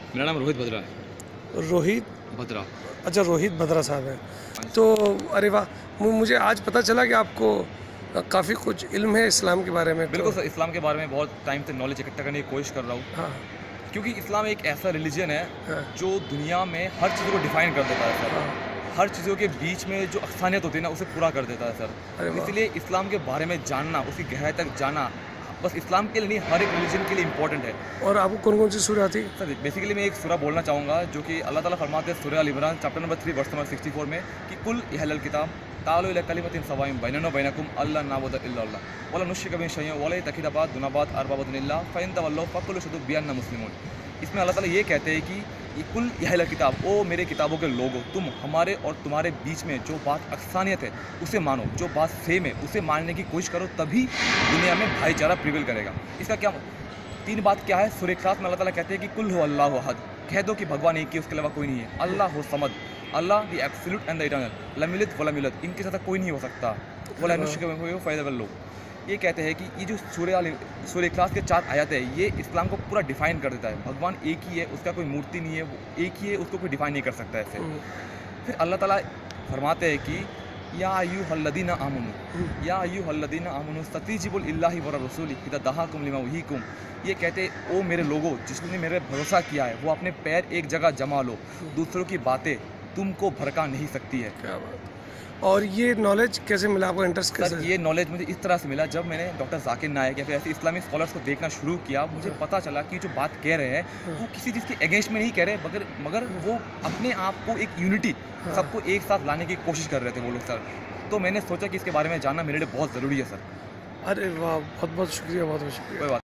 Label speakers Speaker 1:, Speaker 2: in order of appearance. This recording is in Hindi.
Speaker 1: मेरा नाम रोहित भद्रा है।
Speaker 2: रोहित।
Speaker 1: भद्रा।
Speaker 2: अच्छा, रोहित भद्रा साहब हैं। तो अरे वाह, मुझे आज पता चला कि आपको काफ़ी कुछ इल्म है इस्लाम के बारे में।
Speaker 1: बिल्कुल
Speaker 2: तो
Speaker 1: सर, इस्लाम के बारे में बहुत टाइम से नॉलेज इकट्ठा करने की कोशिश कर रहा हूँ,
Speaker 2: हाँ
Speaker 1: क्योंकि इस्लाम एक ऐसा रिलीजन है
Speaker 2: हाँ
Speaker 1: जो दुनिया में हर चीज़ को डिफाइन कर देता है सर।
Speaker 2: हाँ।
Speaker 1: हर चीज़ों के बीच में जो अक्सानियत होती है ना, उसे पूरा कर देता है
Speaker 2: अरे
Speaker 1: सर।
Speaker 2: वाह।
Speaker 1: इसलिए इस्लाम के बारे में जानना, उसकी गहराई तक जाना, बस इस्लाम के लिए नहीं, हर एक रिलीजन के लिए इंपॉर्टेंट है।
Speaker 2: और आपको कौन कौन सी सूरत आती?
Speaker 1: सर बेसिकली मैं एक सूरा बोलना चाहूँगा जो कि अल्लाह ताला फरमाते हैं सूरह Al Imran chapter number 3 verse number 64 में कि कुल यहल किताब तालो इला कलिमतिन सवाइम बैनना बैनकुम अल्ला नाबुद इल्ला अल्लाह वला नुश्रिक बिही शैयअन वला तखिदाबाद दुनाबात अरबाबुन इल्ला फइन तवल्लौ फकुलु शुदु बिअन्ना मुस्लिमून। इसमें अल्लाह ताला ये कहते हैं कि ये कुल यहल किताब, ओ मेरे किताबों के लोगो, तुम हमारे और तुम्हारे बीच में जो बात अक्सानियत है उसे मानो, जो बात सेम है उसे मानने की कोशिश करो, तभी दुनिया में भाईचारा प्रिवेल करेगा। इसका क्या तीन बात क्या है? सूरह इखलास में अल्लाह ताला कहते हैं कि कुल हो अल्लाह अहद, कह दो कि भगवान एक ही, उसके अलावा कोई नहीं है। अल्लाह हो समद, अल्लाह the absolute and the eternal, लम यलिद व लम यूलद, इनके साथ कोई नहीं हो सकता। वला नुश्रिक बिही फ़ैज़ल लो। ये कहते हैं कि ये जो सूरह इखलास के 4 आयत है, ये इस्लाम को पूरा डिफाइन कर देता है। भगवान एक ही है, उसका कोई मूर्ति नहीं है, वो एक ही है, उसको कोई डिफाइन नहीं कर सकता ऐसे। फिर अल्लाह ताला फरमाते हैं कि या अय्युहल्लज़ीना आमनू, या अय्युहल्लज़ीना आमनू इस्तजीबू लिल्लाहि व रसूलिही इज़ा दआकुम लिमा युहयिकुम। ये कहते हैं, ओ मेरे लोगों, जिसने मेरे भरोसा किया है वो अपने पैर एक जगह जमा लो, दूसरों की बातें तुमको भड़का नहीं सकती है।
Speaker 2: क्या बात। और ये नॉलेज कैसे मिला आपको, इंटरेस्ट कैसे?
Speaker 1: सर ये नॉलेज मुझे इस तरह से मिला, जब मैंने डॉक्टर जाकिर नायक या फिर ऐसे इस्लामिक स्कॉलर्स को देखना शुरू किया, मुझे पता चला कि जो बात कह रहे हैं वो किसी चीज़ के अगेंस्ट में नहीं कह रहे, मगर वो अपने आप को एक यूनिटी, सबको एक साथ लाने की कोशिश कर रहे थे वो लोग सर। तो मैंने सोचा कि इसके बारे में जानना मेरे लिए बहुत ज़रूरी है सर।
Speaker 2: अरे वाह, बहुत बहुत शुक्रिया, बहुत बहुत शुक्रिया।
Speaker 1: कोई बात